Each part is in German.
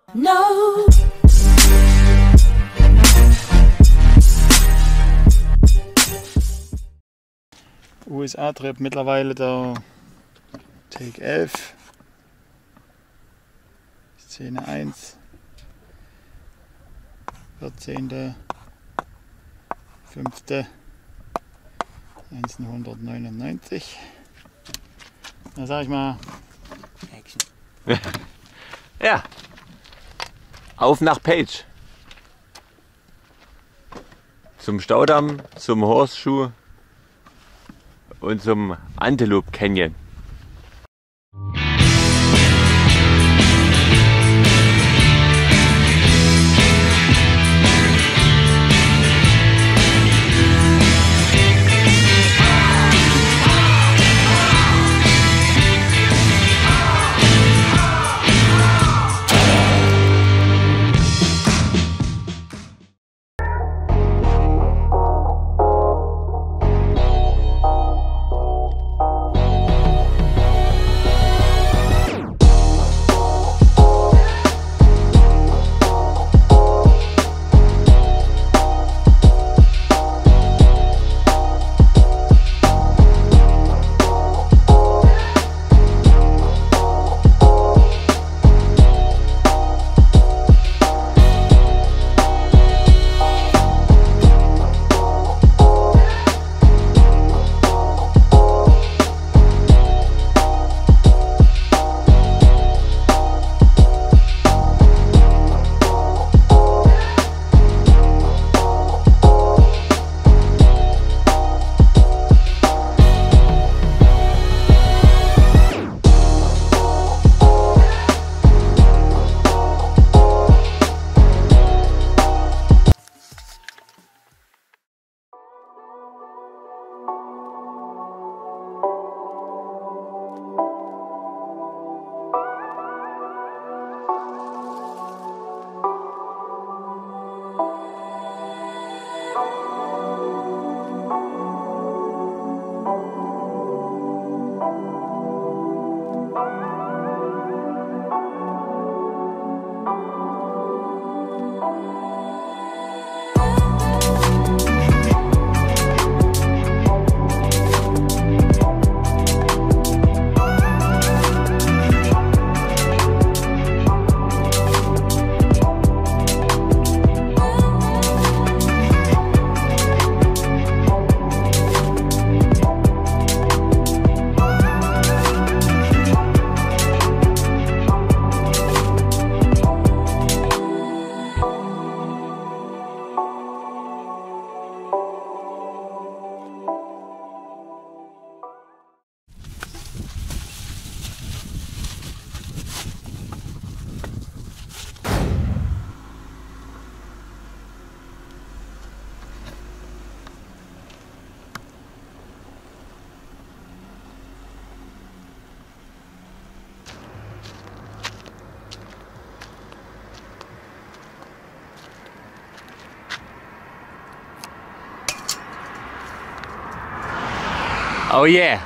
No. USA-Trip mittlerweile der Take 11, Szene 1, 14.05.1999. Da sag ich mal Action. Ja, auf nach Page. Zum Staudamm, zum Horseshoe und zum Antelope Canyon. Oh yeah!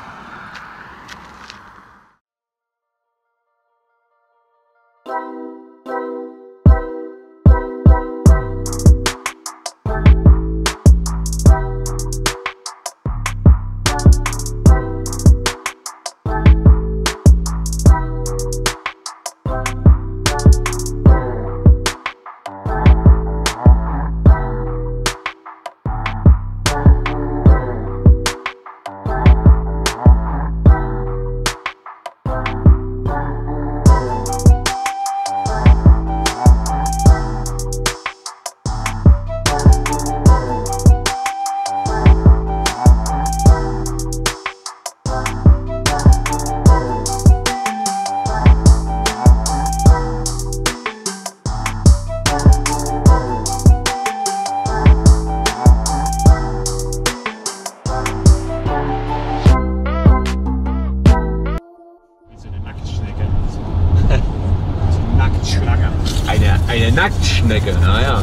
Eine Nacktschnecke, naja.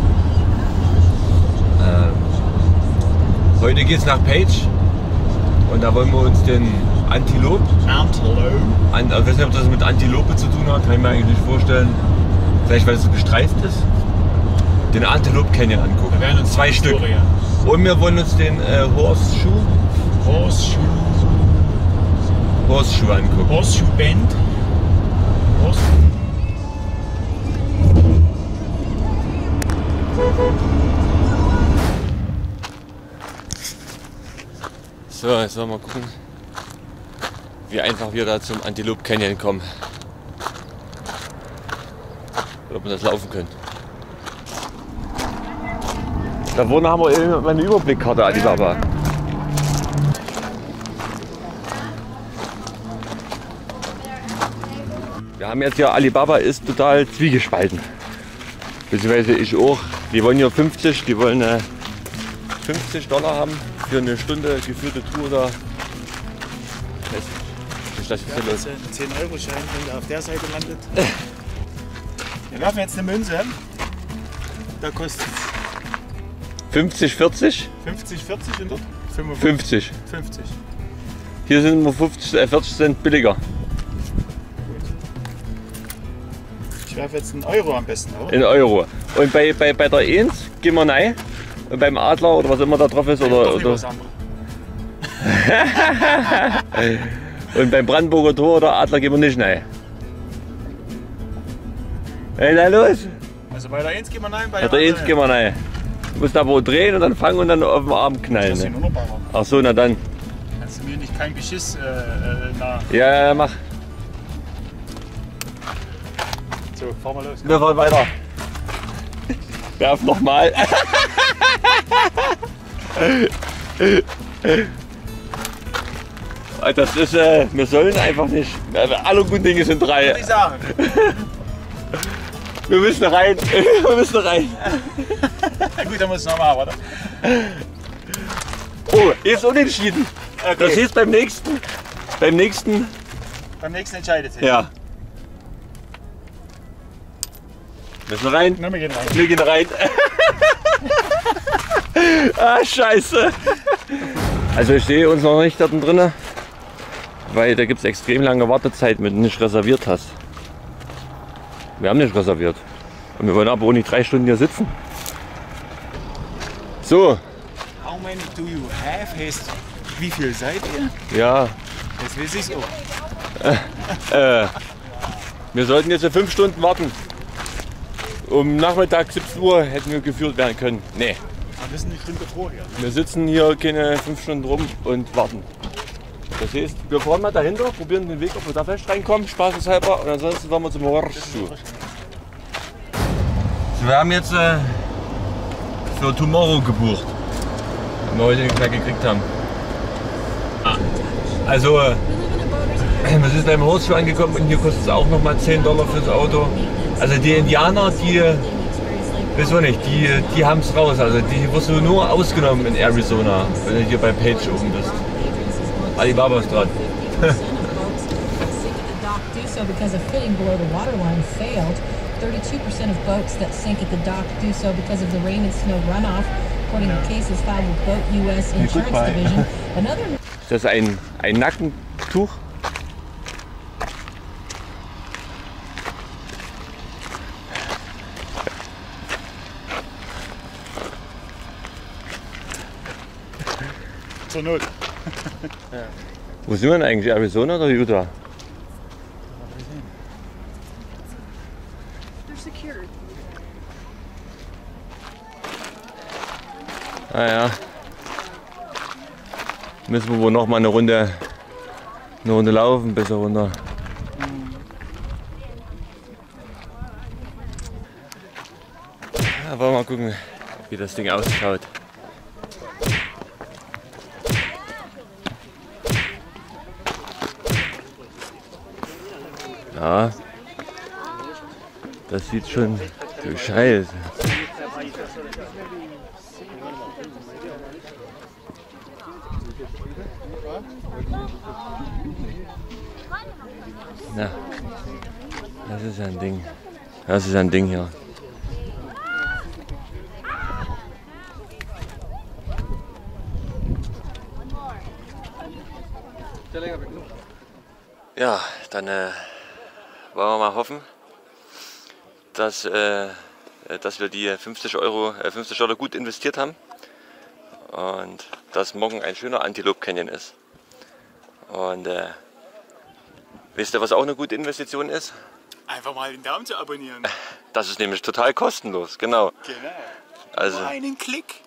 Heute geht's nach Page und da wollen wir uns den Antelope. Also, ich weiß nicht, ob das mit Antilope zu tun hat, kann ich mir eigentlich nicht vorstellen. vielleicht weil es so gestreift ist, den Antelope Canyon angucken. Wir werden uns 2 Stück. Historia. Und wir wollen uns den Horseshoe angucken. Horseshoe Bend. So, jetzt wollen wir mal gucken, wie einfach wir da zum Antelope Canyon kommen. Oder ob wir das laufen können. Da vorne haben wir eine Überblickkarte, Alibaba. Wir haben jetzt hier, Alibaba ist total zwiegespalten. Beziehungsweise ich auch. Die wollen hier 50, die wollen $50 haben für eine Stunde geführte Tour da. Was ist das jetzt los? Ein 10-Euro-Schein, wenn der auf der Seite landet. Wir werfen jetzt eine Münze. Da kostet 50, 40? 50, 40 und dort 50. 50. Hier sind wir 40 Cent billiger. Ich werfe jetzt einen Euro am besten, oder? In Euro. Und bei der 1 gehen wir rein. Und beim Adler oder was immer da drauf ist. Oder was anderes. Und beim Brandenburger Tor oder Adler gehen wir nicht rein. Hey, na los! Also bei der 1 gehen wir rein, Bei der 1 gehen wir rein. Du musst aber drehen und dann fangen und dann auf den Arm knallen. Das ist Ne? nur noch Barer. Ach so, na dann. Kannst du mir nicht kein Geschiss nach. Ja, mach. So, fahren wir los. Wir fahren weiter. Werf nochmal. Das ist, wir sollen einfach nicht. Alle guten Dinge sind 3. Was ich sagen? Wir müssen rein. Wir müssen rein. Gut, dann muss ich nochmal, oder? Oh, jetzt unentschieden. Okay. Das heißt beim nächsten. Beim nächsten entscheidet sich. Ja. Müssen rein. Na, wir gehen rein. Wir gehen rein. Ah, scheiße. Also ich sehe uns noch nicht da drin, weil da gibt es extrem lange Wartezeit, wenn du nicht reserviert hast. Wir haben nicht reserviert. Und wir wollen aber auch nicht 3 Stunden hier sitzen. So. How many do you have? Heißt, wie viel seid ihr? Ja. Das weiß ich auch. Wir sollten jetzt 5 Stunden warten. Um Nachmittag 17 Uhr hätten wir geführt werden können. Nee. Wir sind eine Stunde vorher. Wir sitzen hier keine 5 Stunden rum und warten. Das heißt, wir fahren mal dahinter, probieren den Weg, ob wir da vielleicht reinkommen, spaßeshalber. Und ansonsten fahren wir zum Horseshoe. Wir haben jetzt für Tomorrow gebucht. Wenn wir heute nicht mehr gekriegt haben. Also, wir sind beim Horseshoe angekommen und hier kostet es auch nochmal $10 fürs Auto. Also die Indianer, die, wieso nicht, die haben es raus. Also die wirst du nur ausgenommen in Arizona, wenn du hier bei Page oben bist. Alibaba ist dran. Because of filling below the waterline failed. 32% of boats that sink at the dock do so because of the rain and snow runoff, according to cases filed with Boat US Insurance Division. Another. Ist das ein Nackentuch? Zur Not. Ja. Wo sind wir denn eigentlich? Arizona oder Utah? Ah ja. Müssen wir wohl noch mal eine Runde laufen bis runter. Ja, wollen wir mal gucken, wie das Ding ausschaut. Ja, das sieht schon du Scheiße. Na, das ist ein Ding. Das ist ein Ding hier. Ja, dann wollen wir mal hoffen, dass wir die 50 Dollar gut investiert haben und dass morgen ein schöner Antelope Canyon ist. Und wisst ihr, was auch eine gute Investition ist? Einfach mal den Daumen zu abonnieren. Das ist nämlich total kostenlos, genau. Genau. Also, Nur einen Klick.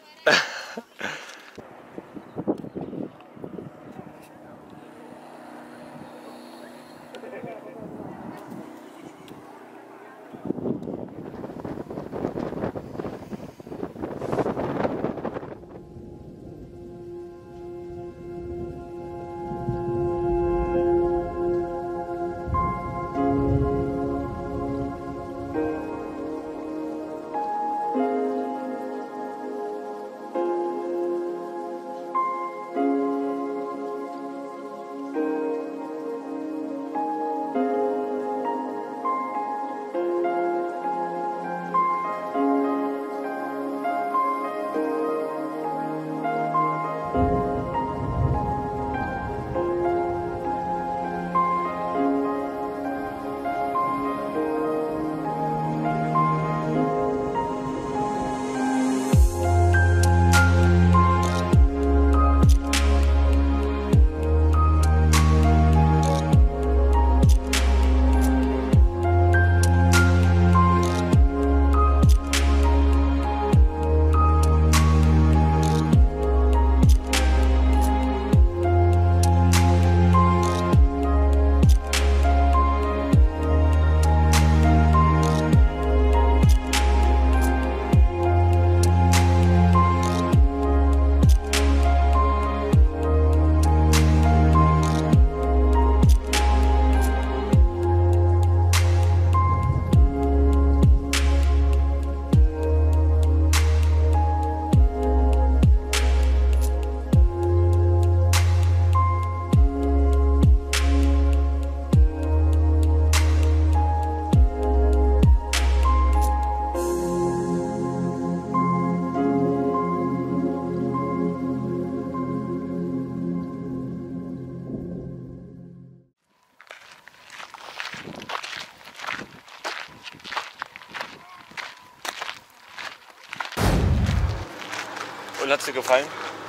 Und hat es dir gefallen?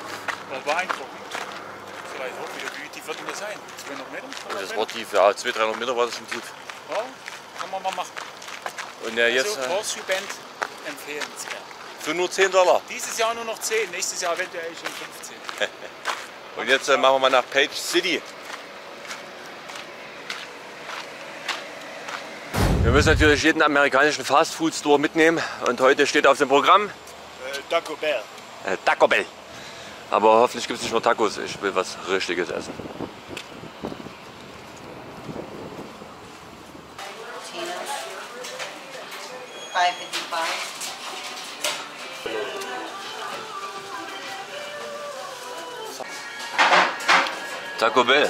Das war einfach gut. Vielleicht auch wieder, wie tief wird denn das sein? 200 Meter? Das war tief, ja, 200-300 Meter war das schon tief. Ja, kann man mal machen. Und jetzt Also, Horseshoe Bend empfehlenswert. für nur 10 Dollar. Dieses Jahr nur noch 10, nächstes Jahr eventuell schon 15. Und jetzt machen wir mal nach Page City. Wir müssen natürlich jeden amerikanischen Fast-Food-Store mitnehmen und heute steht auf dem Programm Taco Bell. Taco Bell. Aber hoffentlich gibt es nicht nur Tacos, ich will was Richtiges essen. Taco Bell.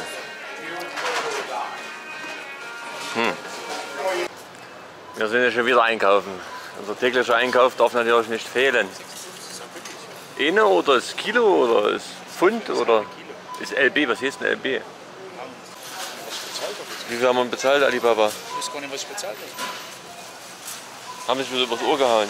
Wir sind ja schon wieder einkaufen. Unser täglicher Einkauf darf natürlich nicht fehlen. Eine oder ist Kilo oder ist Pfund oder ist LB? Was heißt denn LB? Wie viel haben wir bezahlt, Alibaba? Ich weiß gar nicht, was ich bezahlt habe. Haben sich wieder übers Ohr gehauen.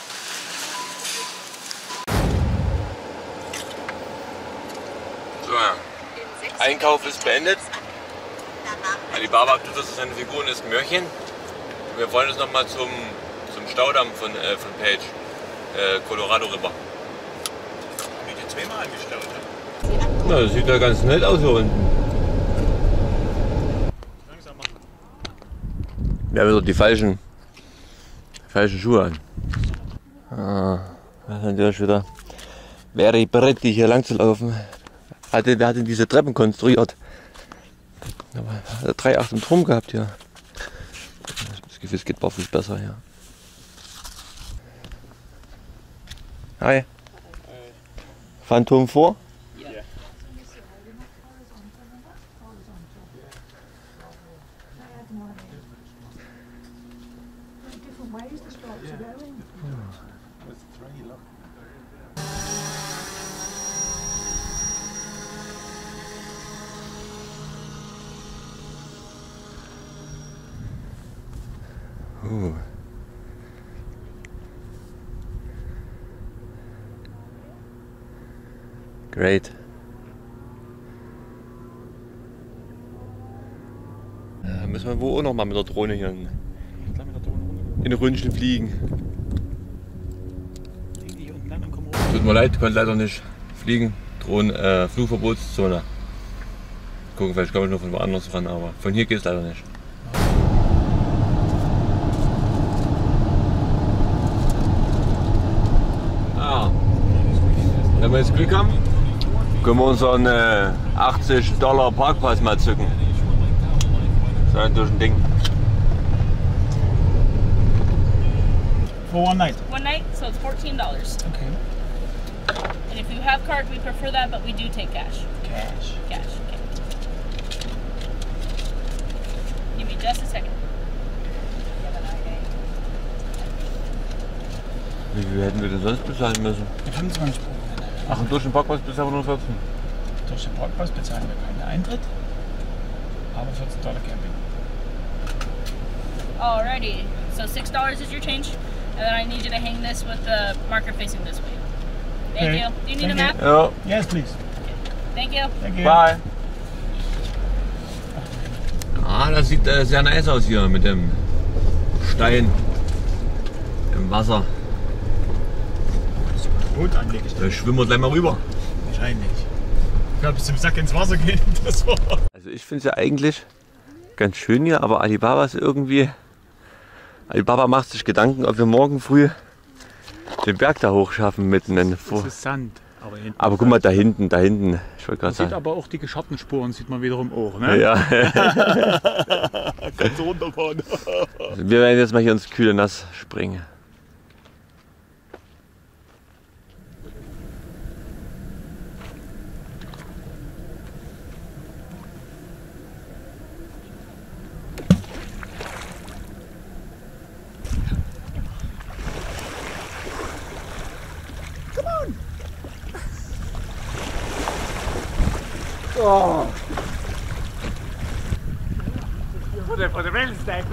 So, Einkauf ist beendet. Alibaba tut das, seine Figur ist ein Mörchen. Wir wollen jetzt nochmal zum Staudamm von Page, Colorado River. Haben die zweimal angestaut? Na, das sieht ja ganz nett aus hier unten. Langsam machen. Wir haben wieder die falschen Schuhe an. Das ist natürlich wieder very pretty hier lang zu laufen. Wer hat denn diese Treppen konstruiert? Aber hat 3,8 im Turm gehabt hier. Das Gefühl, es geht barfuß besser hier. Hi. Phantom 4? Ja. Great. Müssen wir wohl auch noch mal mit der Drohne hier in Ründchen fliegen. Tut mir leid, konnte leider nicht fliegen. Flugverbotszone. Gucken, vielleicht komme ich noch von woanders ran, aber von hier geht es leider nicht. Wenn wir jetzt Glück haben, können wir unseren $80 Parkpass mal zücken. Das ist natürlich ein Ding. For one night. One night, so it's $14. Okay. And if you have card, we prefer that, but we do take cash. Cash. Cash, okay. Give me just a second. Wie viel hätten wir denn sonst bezahlen müssen? 25 Euro. Ach, und durch den Parkpass bezahlen wir nur 14? Durch den Parkpass bezahlen wir keinen Eintritt, aber $14 Camping. Alrighty, so $6 is your change, and then I need you to hang this with the marker facing this way. Thank Okay. you. Do you need a Thank map? Ja. Yes, please. Thank you. Thank you. Bye. Ah, das sieht sehr nice aus hier mit dem Stein im Wasser. Gut anlegen. Da schwimmen wir gleich mal rüber. Wahrscheinlich. Ich glaube, bis zum Sack ins Wasser gehen, das war. Also ich finde es ja eigentlich ganz schön hier, aber Alibaba ist irgendwie... Alibaba macht sich Gedanken, ob wir morgen früh den Berg da hoch schaffen mitten in Das ist Sand. Aber, Aber guck mal, da hinten, ich wollte Man gerade sieht sagen. aber auch die Schattensspuren, sieht man wiederum auch, ne? Ja. Kannst du runterfahren. Wir werden jetzt mal hier ins kühle Nass springen. Oh. For the Wednesday.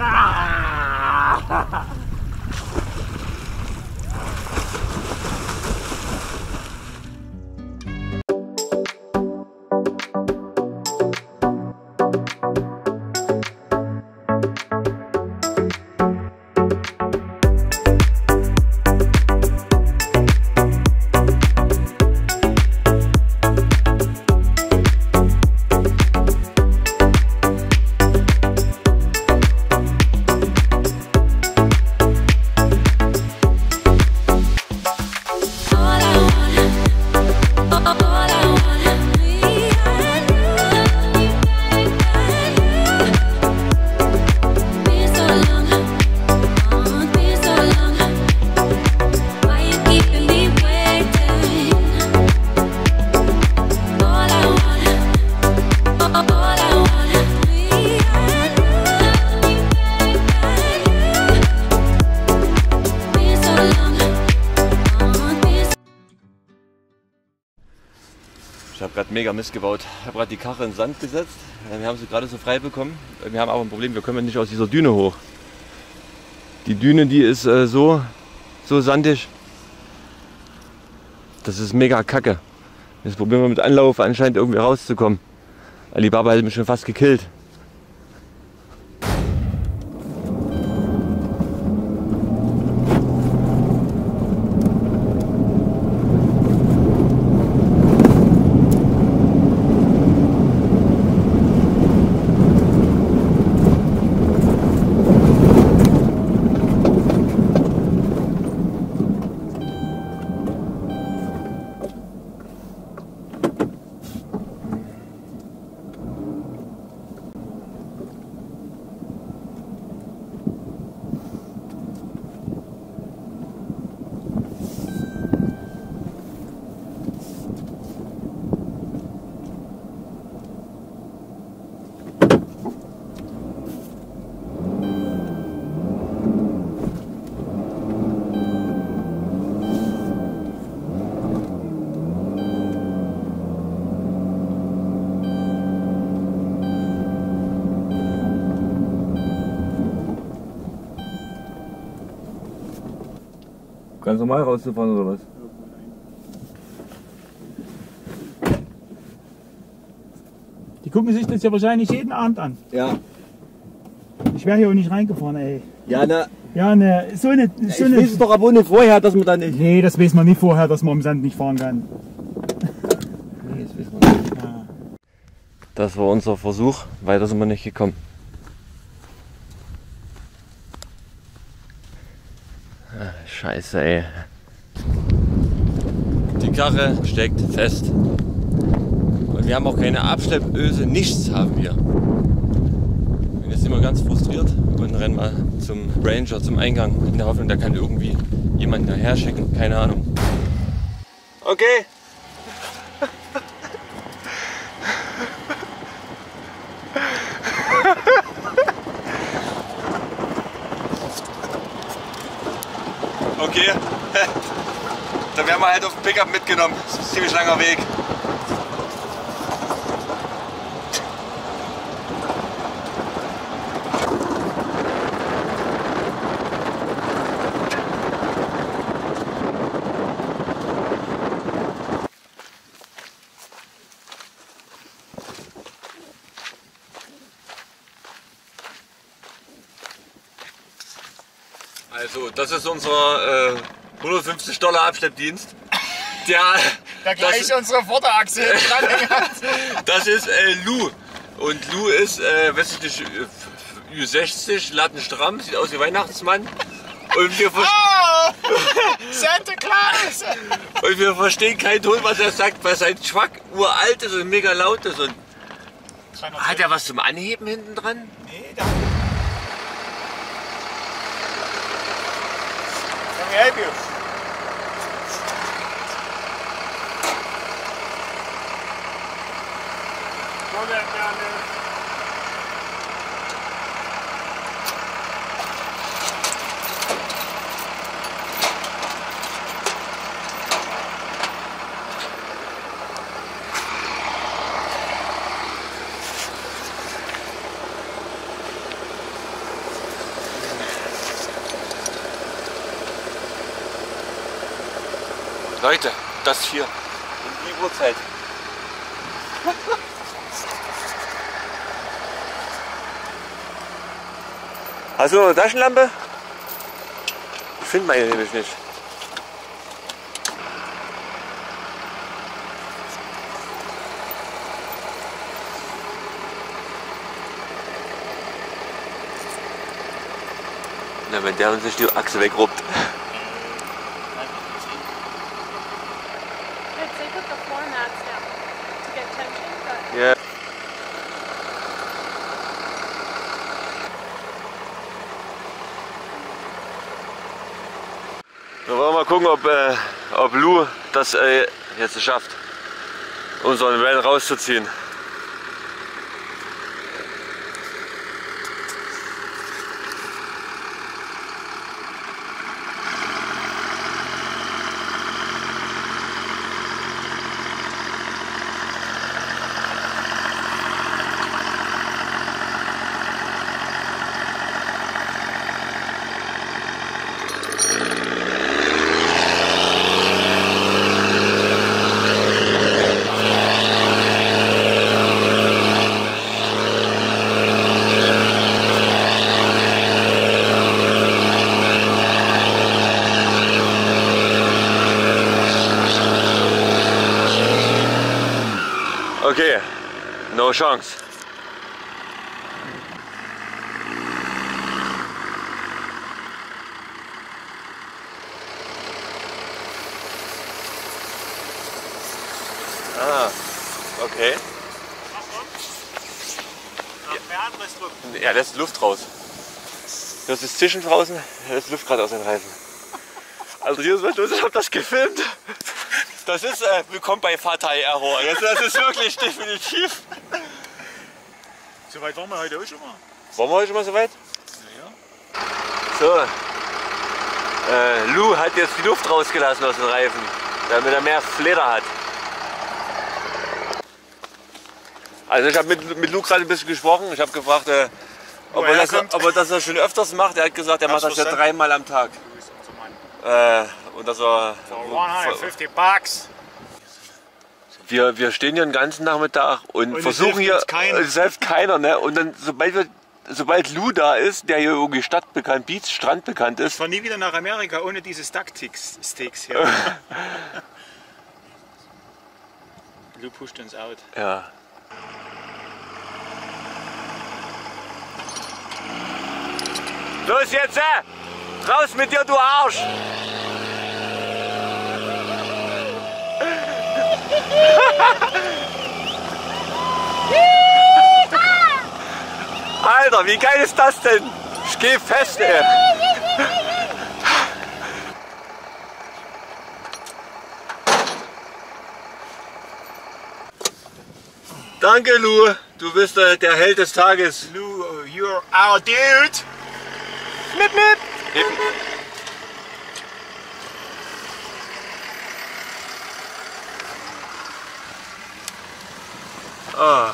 Ich habe gerade mega Mist gebaut. Ich habe gerade die Karre in den Sand gesetzt. Wir haben sie gerade so frei bekommen. Wir haben aber ein Problem, wir kommen nicht aus dieser Düne hoch. Die Düne, die ist so sandig. Das ist mega kacke. Jetzt probieren wir mit Anlauf anscheinend irgendwie rauszukommen. Alibaba hat mich schon fast gekillt. Ganz normal rauszufahren oder was? Die gucken sich das ja wahrscheinlich jeden Abend an. Ja. Ich wäre hier auch nicht reingefahren, ey. Ja, na. Ja, ne, so eine. Ich weiß doch aber nicht vorher, dass man dann nicht. Nee, das weiß man nicht vorher, dass man im Sand nicht fahren kann. Nee, das weiß man nicht. Ja. Das war unser Versuch, weiter sind wir nicht gekommen. Scheiße, ey. Die Karre steckt fest. Und wir haben auch keine Abschleppöse, nichts haben wir. Und jetzt sind wir ganz frustriert und rennen mal zum Ranger, zum Eingang, in der Hoffnung, da kann irgendwie jemand daher schicken. Keine Ahnung. Okay. Okay, da werden wir halt auf dem Pickup mitgenommen. Das ist ein ziemlich langer Weg. Also, das ist unser $150 Abschleppdienst. Da gleich unsere Vorderachse dran hat. Das ist Lou. Und Lou ist, weiß ich nicht, Ü60, lattenstramm, sieht aus wie Weihnachtsmann. Und wir, Santa Claus! und wir verstehen keinen Ton, was er sagt, weil sein Truck uralt ist und mega laut ist. Und hat er was zum Anheben hinten dran? Nee, da. Let me help you. Leute, das hier. Um die Uhrzeit. Hast du noch eine Taschenlampe? Ich finde meine nämlich nicht. Na, wenn der uns nicht die Achse wegruppt. Ja. Wir wollen mal gucken, ob Lou das jetzt schafft, unseren Van rauszuziehen. Okay, no chance. Ah, okay. Ja, lässt Luft raus. Das ist Zischen draußen, lässt Luft gerade aus den Reifen. Also hier ist was los, ich habe das gefilmt. Das ist willkommen bei Fatal Error. Das ist wirklich definitiv. So weit waren wir heute auch schon mal. Waren wir heute schon mal so weit? Ja. So. Lou hat jetzt die Luft rausgelassen aus den Reifen, damit er mehr Fleder hat. Also ich habe mit Lou gerade ein bisschen gesprochen. Ich habe gefragt, ob er das schon öfters macht. Er hat gesagt, er macht das ja 3-mal am Tag. Und das war... For 150 bucks. Wir stehen hier den ganzen Nachmittag und versuchen hier, es hilft keiner, ne? Und dann, sobald Lou da ist, der hier irgendwie stadtbekannt, Beach, Strand bekannt ist. Ich fahre nie wieder nach Amerika ohne diese Duck-Sticks hier. Lou pusht uns out. Ja. Los jetzt, raus mit dir, du Arsch! Alter, wie geil ist das denn? Ich geh fest, ey. Danke, Lou. Du bist der Held des Tages. Lou, you're our dude! Mip, mip! Ah.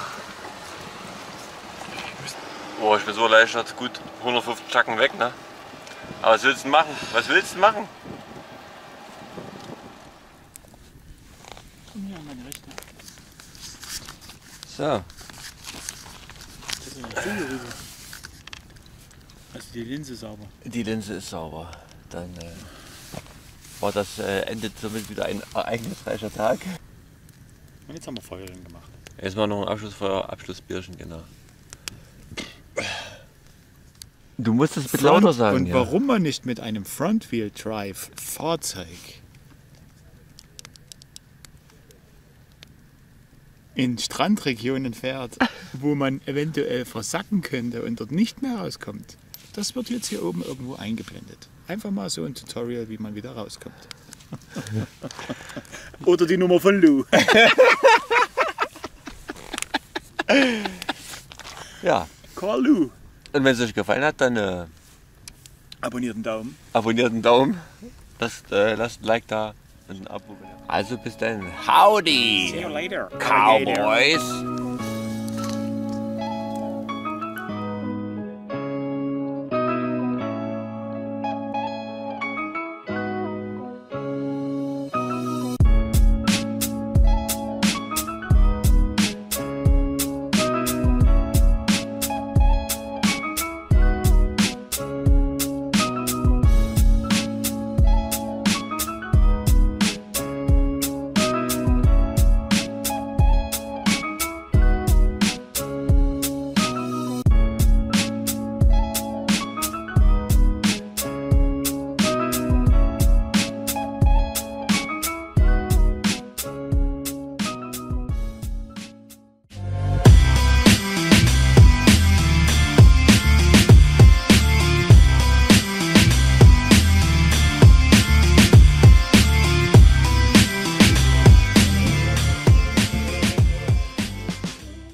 Boah, ich bin so erleichtert. Gut, 150 Tacken weg, ne? Aber was willst du machen? Was willst du machen? Komm hier an meine Rechte. So. Also die Linse sauber. Die Linse ist sauber. Dann war das endet somit wieder ein ereignisreicher Tag. Und jetzt haben wir Feuerring gemacht. Jetzt mal noch ein Abschlussfeuer, Abschlussbierchen, genau. Du musst es bitte lauter sagen. Und warum man nicht mit einem Front-Wheel-Drive-Fahrzeug in Strandregionen fährt, wo man eventuell versacken könnte und dort nicht mehr rauskommt. Das wird jetzt hier oben irgendwo eingeblendet. Einfach mal so ein Tutorial, wie man wieder rauskommt. Oder die Nummer von Lou. Ja. Call Lou. Und wenn es euch gefallen hat, dann Abonniert den Daumen. abonniert einen Daumen, lasst ein Like da und ein Abo. Also bis dann. Howdy, See you later. Cowboys.